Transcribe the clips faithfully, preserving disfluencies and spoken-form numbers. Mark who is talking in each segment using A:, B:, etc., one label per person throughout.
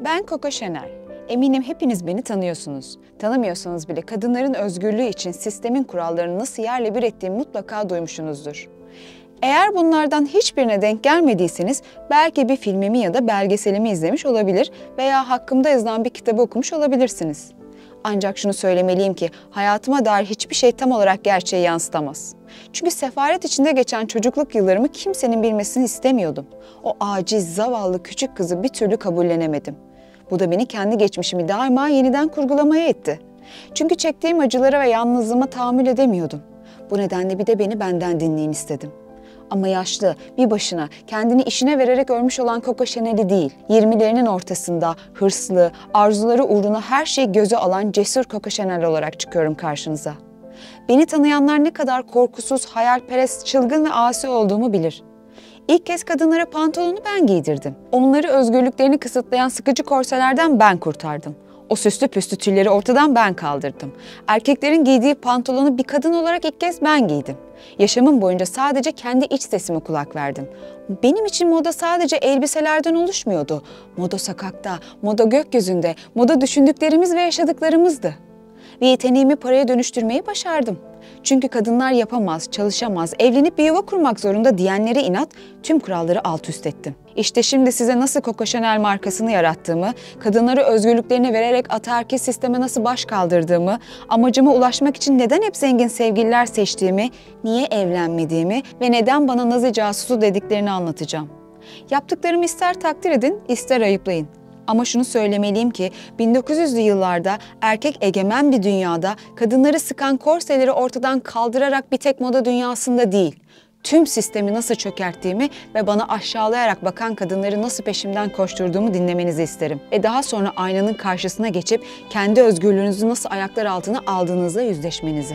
A: Ben Coco Chanel. Eminim hepiniz beni tanıyorsunuz. Tanımıyorsanız bile kadınların özgürlüğü için sistemin kurallarını nasıl yerle bir ettiğimi mutlaka duymuşsunuzdur. Eğer bunlardan hiçbirine denk gelmediyseniz belki bir filmimi ya da belgeselimi izlemiş olabilir veya hakkımda yazılan bir kitabı okumuş olabilirsiniz. Ancak şunu söylemeliyim ki hayatıma dair hiçbir şey tam olarak gerçeği yansıtamaz. Çünkü sefalet içinde geçen çocukluk yıllarımı kimsenin bilmesini istemiyordum. O aciz, zavallı küçük kızı bir türlü kabullenemedim. Bu da beni kendi geçmişimi daima yeniden kurgulamaya itti. Çünkü çektiğim acılara ve yalnızlığıma tahammül edemiyordum. Bu nedenle bir de beni benden dinleyin istedim. Ama yaşlı, bir başına, kendini işine vererek ölmüş olan Coco Chanel'i değil, yirmilerinin ortasında, hırslı, arzuları uğruna her şeyi göze alan cesur Coco Chanel olarak çıkıyorum karşınıza. Beni tanıyanlar ne kadar korkusuz, hayalperest, çılgın ve asi olduğumu bilir. İlk kez kadınlara pantolonu ben giydirdim. Onları özgürlüklerini kısıtlayan sıkıcı korselerden ben kurtardım. O süslü püslü tülleri ortadan ben kaldırdım. Erkeklerin giydiği pantolonu bir kadın olarak ilk kez ben giydim. Yaşamım boyunca sadece kendi iç sesime kulak verdim. Benim için moda sadece elbiselerden oluşmuyordu. Moda sokakta, moda gökyüzünde, moda düşündüklerimiz ve yaşadıklarımızdı. Ve yeteneğimi paraya dönüştürmeyi başardım. Çünkü kadınlar yapamaz, çalışamaz, evlenip bir yuva kurmak zorunda diyenlere inat tüm kuralları alt üst ettim. İşte şimdi size nasıl Coco Chanel markasını yarattığımı, kadınları özgürlüklerini vererek ataerkil sisteme nasıl baş kaldırdığımı, amacıma ulaşmak için neden hep zengin sevgililer seçtiğimi, niye evlenmediğimi ve neden bana Nazi casusu dediklerini anlatacağım. Yaptıklarımı ister takdir edin, ister ayıplayın. Ama şunu söylemeliyim ki bin dokuz yüzlü yıllarda erkek egemen bir dünyada kadınları sıkan korseleri ortadan kaldırarak bir tek moda dünyasında değil, tüm sistemi nasıl çökerttiğimi ve bana aşağılayarak bakan kadınları nasıl peşimden koşturduğumu dinlemenizi isterim. Ve daha sonra aynanın karşısına geçip kendi özgürlüğünüzü nasıl ayaklar altına aldığınızla yüzleşmenizi.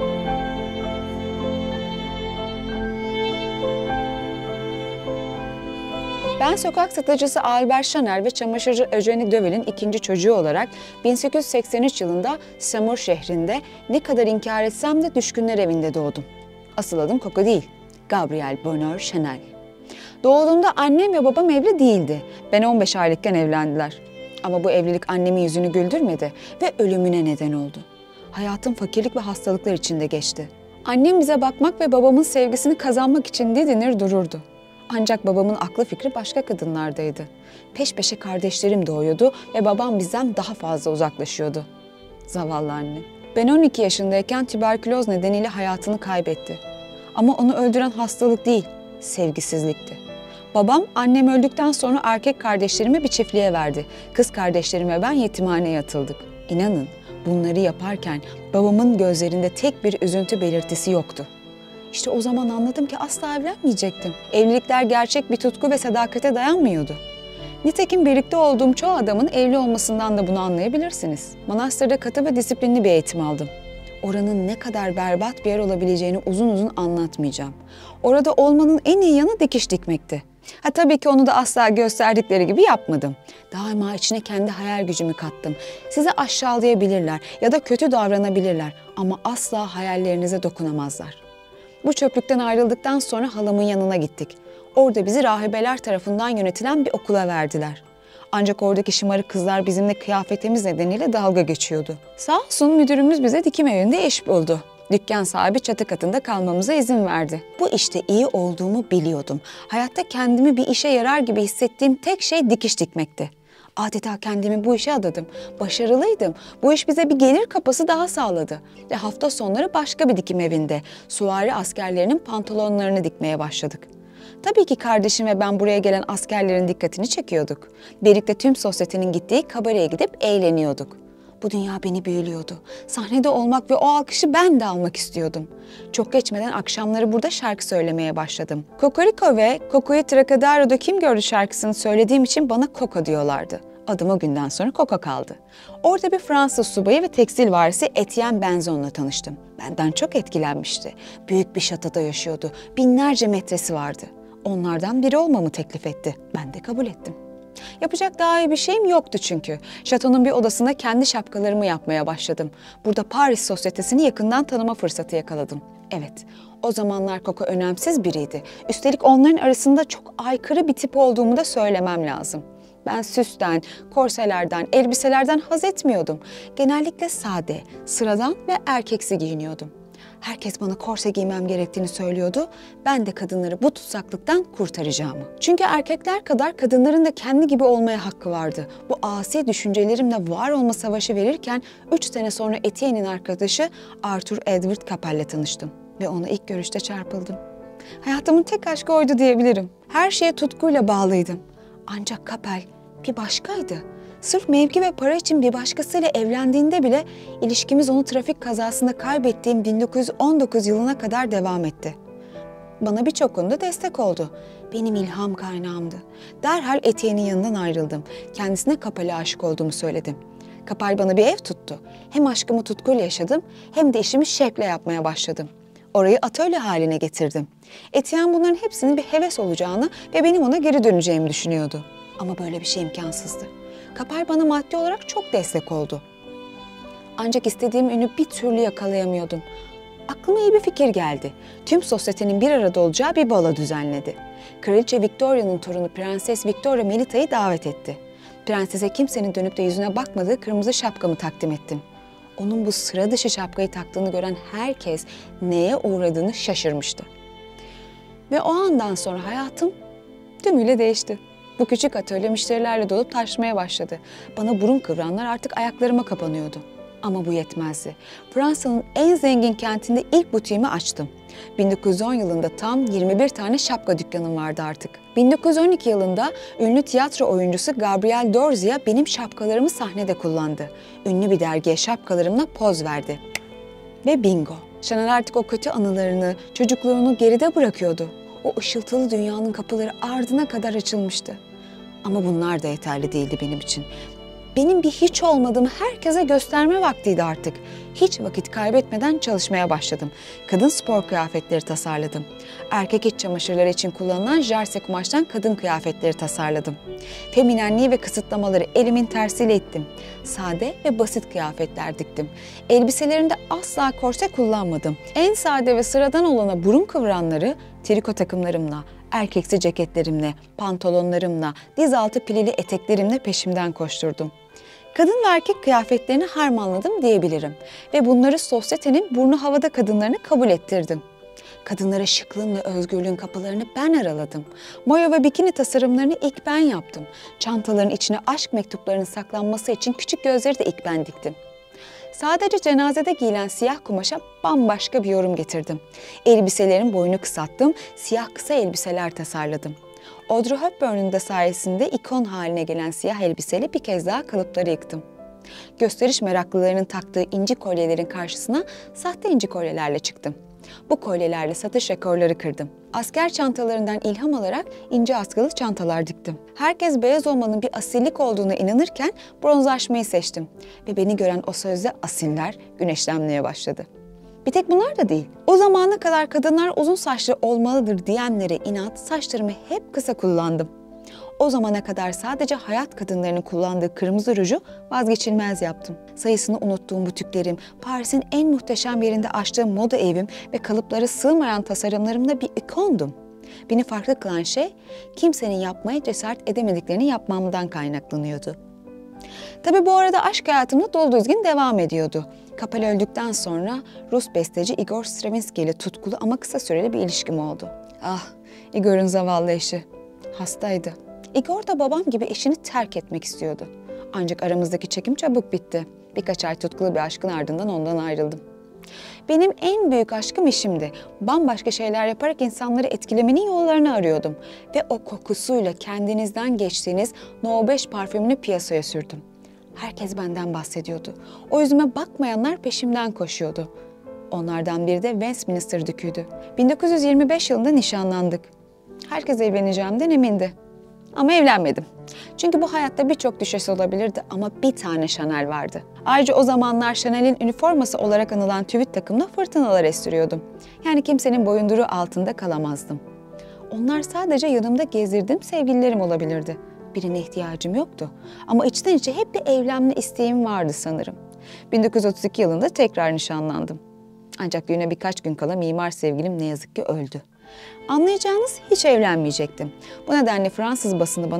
A: Ben sokak satıcısı Albert Chanel ve çamaşırcı Eugenie Deville'in ikinci çocuğu olarak bin sekiz yüz seksen üç yılında Saumur şehrinde ne kadar inkar etsem de düşkünler evinde doğdum. Asıl adım Coco değil, Gabrielle Bonheur Chanel. Doğduğumda annem ve babam evli değildi. Ben on beş aylıkken evlendiler. Ama bu evlilik annemin yüzünü güldürmedi ve ölümüne neden oldu. Hayatım fakirlik ve hastalıklar içinde geçti. Annem bize bakmak ve babamın sevgisini kazanmak için didinir dururdu. Ancak babamın aklı fikri başka kadınlardaydı. Peş peşe kardeşlerim doğuyordu ve babam bizden daha fazla uzaklaşıyordu. Zavallı anne. Ben on iki yaşındayken tüberküloz nedeniyle hayatını kaybetti. Ama onu öldüren hastalık değil, sevgisizlikti. Babam annem öldükten sonra erkek kardeşlerimi bir çiftliğe verdi. Kız kardeşlerim ve ben yetimhaneye atıldık. İnanın bunları yaparken babamın gözlerinde tek bir üzüntü belirtisi yoktu. İşte o zaman anladım ki asla evlenmeyecektim. Evlilikler gerçek bir tutku ve sadakate dayanmıyordu. Nitekim birlikte olduğum çoğu adamın evli olmasından da bunu anlayabilirsiniz. Manastırda katı ve disiplinli bir eğitim aldım. Oranın ne kadar berbat bir yer olabileceğini uzun uzun anlatmayacağım. Orada olmanın en iyi yanı dikiş dikmekti. Ha tabii ki onu da asla gösterdikleri gibi yapmadım. Daima içine kendi hayal gücümü kattım. Sizi aşağılayabilirler ya da kötü davranabilirler ama asla hayallerinize dokunamazlar. Bu çöplükten ayrıldıktan sonra halamın yanına gittik. Orada bizi rahibeler tarafından yönetilen bir okula verdiler. Ancak oradaki şımarık kızlar bizimle kıyafetimiz nedeniyle dalga geçiyordu. Sağ olsun müdürümüz bize dikim evinde iş buldu. Dükkan sahibi çatı katında kalmamıza izin verdi. Bu işte iyi olduğumu biliyordum. Hayatta kendimi bir işe yarar gibi hissettiğim tek şey dikiş dikmekti. Adeta kendimi bu işe adadım. Başarılıydım. Bu iş bize bir gelir kapısı daha sağladı. Ve hafta sonları başka bir dikim evinde süvari askerlerinin pantolonlarını dikmeye başladık. Tabii ki kardeşim ve ben buraya gelen askerlerin dikkatini çekiyorduk. Birlikte tüm sosyetenin gittiği kabareye gidip eğleniyorduk. Bu dünya beni büyülüyordu. Sahnede olmak ve o alkışı ben de almak istiyordum. Çok geçmeden akşamları burada şarkı söylemeye başladım. Cocorico ve Coco'yu Trocadaro'da kim gördü şarkısını söylediğim için bana Coco diyorlardı. Adım o günden sonra Coco kaldı. Orada bir Fransız subayı ve tekstil varisi Etienne Benzon'la tanıştım. Benden çok etkilenmişti. Büyük bir şatoda yaşıyordu. Binlerce metresi vardı. Onlardan biri olmamı teklif etti. Ben de kabul ettim. Yapacak daha iyi bir şeyim yoktu çünkü. Şatonun bir odasında kendi şapkalarımı yapmaya başladım. Burada Paris sosyetesini yakından tanıma fırsatı yakaladım. Evet, o zamanlar Coco önemsiz biriydi. Üstelik onların arasında çok aykırı bir tip olduğumu da söylemem lazım. Ben süsten, korselerden, elbiselerden haz etmiyordum. Genellikle sade, sıradan ve erkeksi giyiniyordum. Herkes bana korse giymem gerektiğini söylüyordu. Ben de kadınları bu tutsaklıktan kurtaracağımı. Çünkü erkekler kadar kadınların da kendi gibi olmaya hakkı vardı. Bu asi düşüncelerimle var olma savaşı verirken üç sene sonra Etienne'in arkadaşı Arthur Edward Capel'le tanıştım. Ve ona ilk görüşte çarpıldım. Hayatımın tek aşkı oydu diyebilirim. Her şeye tutkuyla bağlıydım. Ancak Capel bir başkaydı. Sırf mevki ve para için bir başkasıyla evlendiğinde bile ilişkimiz onu trafik kazasında kaybettiğim bin dokuz yüz on dokuz yılına kadar devam etti. Bana birçok konuda destek oldu. Benim ilham kaynağımdı. Derhal Etienne'in yanından ayrıldım. Kendisine Capel'e aşık olduğumu söyledim. Capel bana bir ev tuttu. Hem aşkımı tutkuyla yaşadım hem de işimi şevkle yapmaya başladım. Orayı atölye haline getirdim. Etienne bunların hepsinin bir heves olacağını ve benim ona geri döneceğimi düşünüyordu. Ama böyle bir şey imkansızdı. Capel bana maddi olarak çok destek oldu. Ancak istediğim ünü bir türlü yakalayamıyordum. Aklıma iyi bir fikir geldi. Tüm sosyetenin bir arada olacağı bir balo düzenledi. Kraliçe Victoria'nın torunu Prenses Victoria Melita'yı davet etti. Prensese kimsenin dönüp de yüzüne bakmadığı kırmızı şapkamı takdim ettim. Onun bu sıra dışı şapkayı taktığını gören herkes neye uğradığını şaşırmıştı. Ve o andan sonra hayatım tümüyle değişti. Bu küçük atölye müşterilerle dolup taşmaya başladı. Bana burun kıvıranlar artık ayaklarıma kapanıyordu. Ama bu yetmezdi. Fransa'nın en zengin kentinde ilk butiğimi açtım. bin dokuz yüz on yılında tam yirmi bir tane şapka dükkanım vardı artık. bin dokuz yüz on iki yılında ünlü tiyatro oyuncusu Gabriel Dorzia benim şapkalarımı sahnede kullandı. Ünlü bir dergiye şapkalarımla poz verdi. Ve bingo! Chanel artık o kötü anılarını, çocukluğunu geride bırakıyordu. O ışıltılı dünyanın kapıları ardına kadar açılmıştı. Ama bunlar da yeterli değildi benim için. Benim bir hiç olmadığımı herkese gösterme vaktiydi artık. Hiç vakit kaybetmeden çalışmaya başladım. Kadın spor kıyafetleri tasarladım. Erkek iç çamaşırları için kullanılan jarse kumaştan kadın kıyafetleri tasarladım. Feminenliği ve kısıtlamaları elimin tersiyle ittim. Sade ve basit kıyafetler diktim. Elbiselerimde asla korse kullanmadım. En sade ve sıradan olana burun kıvıranları triko takımlarımla, erkeksi ceketlerimle, pantolonlarımla, diz altı pilili eteklerimle peşimden koşturdum. Kadın ve erkek kıyafetlerini harmanladım diyebilirim ve bunları sosyetenin burnu havada kadınlarını kabul ettirdim. Kadınlara şıklığın ve özgürlüğün kapılarını ben araladım. Mayo ve bikini tasarımlarını ilk ben yaptım. Çantaların içine aşk mektuplarının saklanması için küçük gözleri de ilk ben diktim. Sadece cenazede giyilen siyah kumaşa bambaşka bir yorum getirdim. Elbiselerin boyunu kısalttım, siyah kısa elbiseler tasarladım. Audrey Hepburn'un da sayesinde ikon haline gelen siyah elbiseyle bir kez daha kalıpları yıktım. Gösteriş meraklılarının taktığı inci kolyelerin karşısına sahte inci kolyelerle çıktım. Bu kolyelerle satış rekorları kırdım. Asker çantalarından ilham alarak ince askılı çantalar diktim. Herkes beyaz olmanın bir asillik olduğuna inanırken bronzlaşmayı seçtim. Ve beni gören o sözde asiller güneşlenmeye başladı. Bir tek bunlar da değil. O zamana kadar kadınlar uzun saçlı olmalıdır diyenlere inat saçlarımı hep kısa kullandım. O zamana kadar sadece hayat kadınlarının kullandığı kırmızı ruju vazgeçilmez yaptım. Sayısını unuttuğum butiklerim, Paris'in en muhteşem yerinde açtığım moda evim ve kalıplara sığmayan tasarımlarımla bir ikondum. Beni farklı kılan şey, kimsenin yapmaya cesaret edemediklerini yapmamdan kaynaklanıyordu. Tabii bu arada aşk hayatımda dolu düzgün devam ediyordu. Capel öldükten sonra Rus besteci Igor Stravinsky ile tutkulu ama kısa süreli bir ilişkim oldu. Ah, Igor'un zavallı eşi. Hastaydı. Igor da babam gibi eşini terk etmek istiyordu. Ancak aramızdaki çekim çabuk bitti. Birkaç ay tutkulu bir aşkın ardından ondan ayrıldım. Benim en büyük aşkım işimdi. Bambaşka şeyler yaparak insanları etkilemenin yollarını arıyordum. Ve o kokusuyla kendinizden geçtiğiniz No beş parfümünü piyasaya sürdüm. Herkes benden bahsediyordu. O yüzüme bakmayanlar peşimden koşuyordu. Onlardan biri de Westminster Dükü'ydü. bin dokuz yüz yirmi beş yılında nişanlandık. Herkes evleneceğimden emindi. Ama evlenmedim. Çünkü bu hayatta birçok düşesi olabilirdi ama bir tane Chanel vardı. Ayrıca o zamanlar Chanel'in üniforması olarak anılan tüvit takımla fırtınalar estiriyordum. Yani kimsenin boyunduruğu altında kalamazdım. Onlar sadece yanımda gezdirdiğim sevgililerim olabilirdi. Birine ihtiyacım yoktu. Ama içten içe hep bir evlenme isteğim vardı sanırım. bin dokuz yüz otuz iki yılında tekrar nişanlandım. Ancak düğüne birkaç gün kala mimar sevgilim ne yazık ki öldü. Anlayacağınız hiç evlenmeyecektim. Bu nedenle Fransız basını bana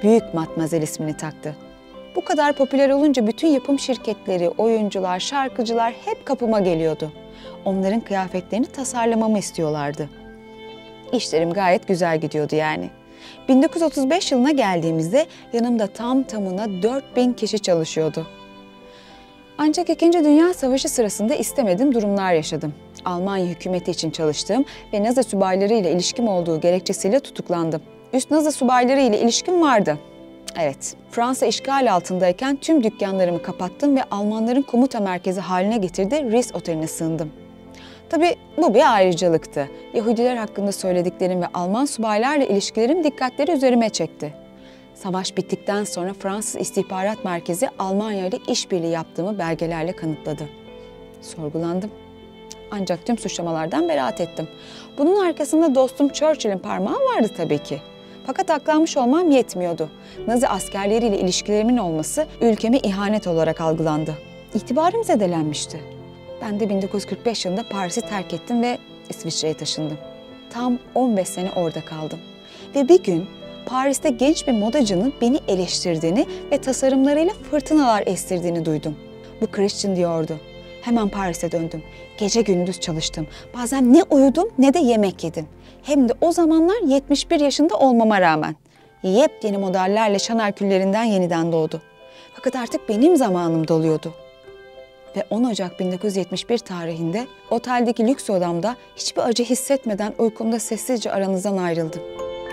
A: Büyük Matmazel ismini taktı. Bu kadar popüler olunca bütün yapım şirketleri, oyuncular, şarkıcılar hep kapıma geliyordu. Onların kıyafetlerini tasarlamamı istiyorlardı. İşlerim gayet güzel gidiyordu yani. bin dokuz yüz otuz beş yılına geldiğimizde yanımda tam tamına dört bin kişi çalışıyordu. Ancak İkinci Dünya Savaşı sırasında istemediğim durumlar yaşadım. Almanya hükümeti için çalıştığım ve Nazi subayları ile ilişkim olduğu gerekçesiyle tutuklandım. Üst Nazi subayları ile ilişkim vardı. Evet, Fransa işgal altındayken tüm dükkanlarımı kapattım ve Almanların komuta merkezi haline getirdiği Ritz Oteli'ne sığındım. Tabii bu bir ayrıcalıktı. Yahudiler hakkında söylediklerim ve Alman subaylarla ilişkilerim dikkatleri üzerime çekti. Savaş bittikten sonra Fransız İstihbarat Merkezi Almanya ile işbirliği yaptığımı belgelerle kanıtladı. Sorgulandım. Ancak tüm suçlamalardan beraat ettim. Bunun arkasında dostum Churchill'in parmağı vardı tabii ki. Fakat aklanmış olmam yetmiyordu. Nazi askerleriyle ilişkilerimin olması ülkeme ihanet olarak algılandı. İtibarım zedelenmişti. Ben de bin dokuz yüz kırk beş yılında Paris'i terk ettim ve İsviçre'ye taşındım. Tam on beş sene orada kaldım. Ve bir gün Paris'te genç bir modacının beni eleştirdiğini ve tasarımlarıyla fırtınalar estirdiğini duydum. Bu Christian diyordu. Hemen Paris'e döndüm. Gece gündüz çalıştım. Bazen ne uyudum ne de yemek yedim. Hem de o zamanlar yetmiş bir yaşında olmama rağmen. Yepyeni modellerle Chanel küllerinden yeniden doğdu. Fakat artık benim zamanım doluyordu. Ve on Ocak bin dokuz yüz yetmiş bir tarihinde oteldeki lüks odamda hiçbir acı hissetmeden uykumda sessizce aranızdan ayrıldım.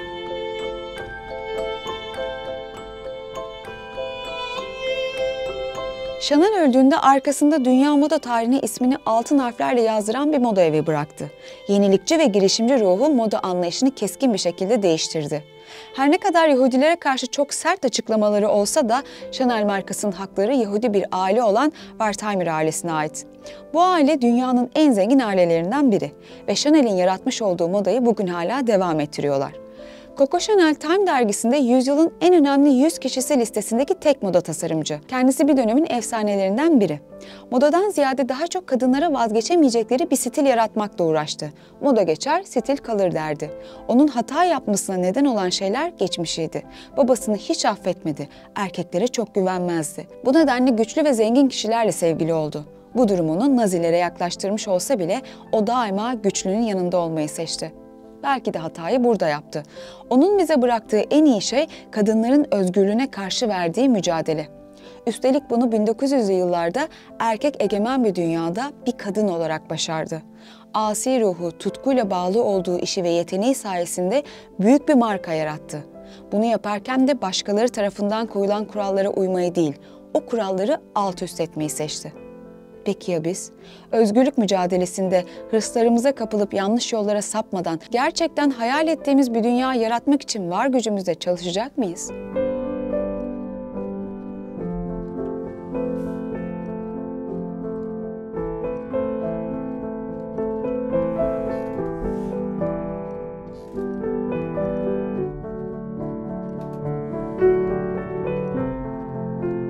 A: Chanel öldüğünde arkasında dünya moda tarihine ismini altın harflerle yazdıran bir moda evi bıraktı. Yenilikçi ve girişimci ruhu moda anlayışını keskin bir şekilde değiştirdi. Her ne kadar Yahudilere karşı çok sert açıklamaları olsa da Chanel markasının hakları Yahudi bir aile olan Wertheimer ailesine ait. Bu aile dünyanın en zengin ailelerinden biri ve Chanel'in yaratmış olduğu modayı bugün hala devam ettiriyorlar. Coco Chanel Time dergisinde yüzyılın en önemli yüz kişisi listesindeki tek moda tasarımcı. Kendisi bir dönemin efsanelerinden biri. Modadan ziyade daha çok kadınlara vazgeçemeyecekleri bir stil yaratmakla uğraştı. Moda geçer, stil kalır derdi. Onun hata yapmasına neden olan şeyler geçmişiydi. Babasını hiç affetmedi, erkeklere çok güvenmezdi. Bu nedenle güçlü ve zengin kişilerle sevgili oldu. Bu durum onu Nazilere yaklaştırmış olsa bile o daima güçlünün yanında olmayı seçti. Belki de hatayı burada yaptı. Onun bize bıraktığı en iyi şey kadınların özgürlüğüne karşı verdiği mücadele. Üstelik bunu bin dokuz yüzlü yıllarda erkek egemen bir dünyada bir kadın olarak başardı. Asi ruhu, tutkuyla bağlı olduğu işi ve yeteneği sayesinde büyük bir marka yarattı. Bunu yaparken de başkaları tarafından koyulan kurallara uymayı değil, o kuralları alt üst etmeyi seçti. Peki ya biz? Özgürlük mücadelesinde hırslarımıza kapılıp yanlış yollara sapmadan gerçekten hayal ettiğimiz bir dünya yaratmak için var gücümüzle çalışacak mıyız?